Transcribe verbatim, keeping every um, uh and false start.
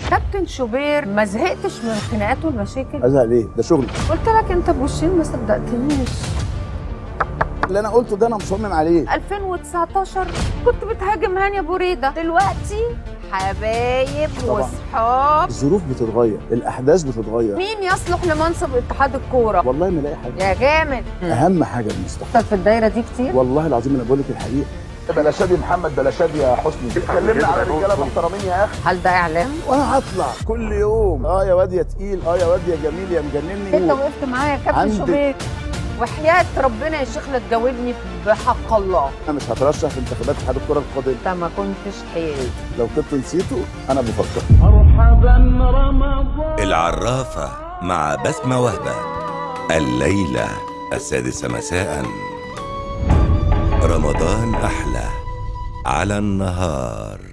كابتن شوبير ما زهقتش من الخناقات والمشاكل؟ ازهق ليه؟ ده شغلي. قلت لك انت بوشين ما صدقتنيش. اللي انا قلته ده انا مصمم عليه. ألفين وتسعتاشر كنت بتهاجم هاني ابو ريده، دلوقتي حبايب وصحاب. الظروف بتتغير، الاحداث بتتغير. مين يصلح لمنصب اتحاد الكوره؟ والله ما الاقي حاجه. يا جامد. اهم حاجه المستقبل. انت في الدايره دي كتير؟ والله العظيم انا بقول لك الحقيقه. بلا شادي محمد، بلا شادي يا حسني. اتكلمنا على رجاله محترمين يا اخي. هل ده اعلام؟ وانا هطلع كل يوم اه يا واد يا تقيل، اه يا واد يا جميل يا مجنني. انت وقفت معايا يا كابتن شوبير، وحياة ربنا يا شيخ لا تجاوبني بحق الله. انا مش هترشح في انتخابات اتحاد الكره القادمه. انت ما كنتش حيل. لو كنت نسيته انا بفكر. مرحبا رمضان. العرافة مع بسمة وهبة، الليلة السادسة مساء. رمضان أحلى على النهار.